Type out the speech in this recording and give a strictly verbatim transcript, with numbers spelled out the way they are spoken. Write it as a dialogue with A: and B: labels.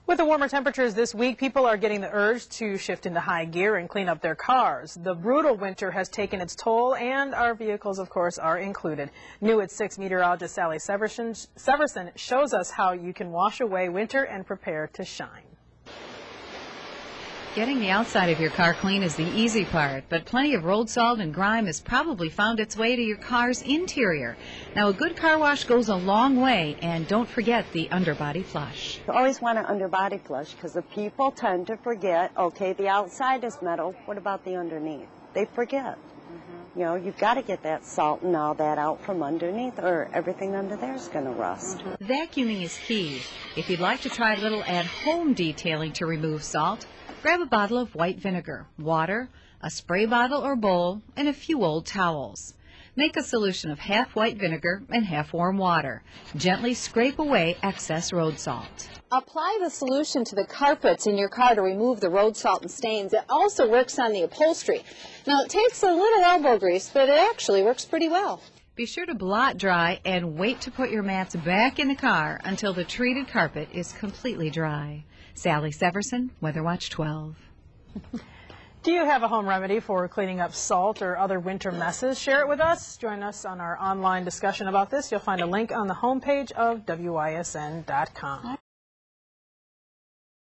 A: With the warmer temperatures this week, people are getting the urge to shift into high gear and clean up their cars. The brutal winter has taken its toll, and our vehicles, of course, are included. New at six, meteorologist Sally Severson, Severson shows us how you can wash away winter and prepare to shine.
B: Getting the outside of your car clean is the easy part, but plenty of road salt and grime has probably found its way to your car's interior. Now, a good car wash goes a long way, and don't forget the underbody flush.
C: You always want an underbody flush because the people tend to forget, okay, the outside is metal, what about the underneath? They forget. Mm-hmm. You know, you've got to get that salt and all that out from underneath, or everything under there is going to rust.
B: Mm-hmm. Vacuuming is key. If you'd like to try a little at-home detailing to remove salt, grab a bottle of white vinegar, water, a spray bottle or bowl, and a few old towels. Make a solution of half white vinegar and half warm water. Gently scrape away excess road salt.
D: Apply the solution to the carpets in your car to remove the road salt and stains. It also works on the upholstery. Now, it takes a little elbow grease, but it actually works pretty well.
B: Be sure to blot dry and wait to put your mats back in the car until the treated carpet is completely dry. Sally Severson, WeatherWatch twelve.
A: Do you have a home remedy for cleaning up salt or other winter messes? Share it with us. Join us on our online discussion about this. You'll find a link on the homepage of W I S N dot com.